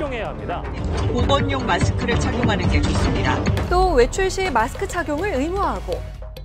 착용해야 합니다. 보건용 마스크를 착용하는 게 좋습니다. 또 외출 시 마스크 착용을 의무화하고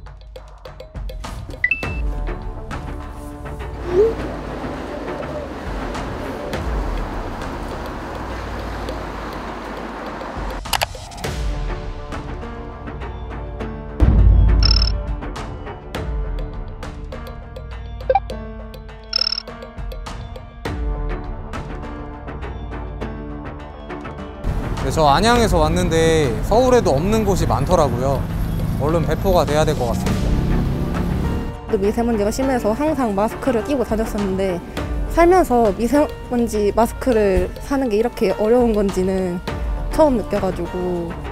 네, 저 안양에서 왔는데 서울에도 없는 곳이 많더라고요. 얼른 배포가 돼야 될 것 같습니다. 미세먼지가 심해서 항상 마스크를 끼고 다녔었는데 살면서 미세먼지 마스크를 사는 게 이렇게 어려운 건지는 처음 느껴가지고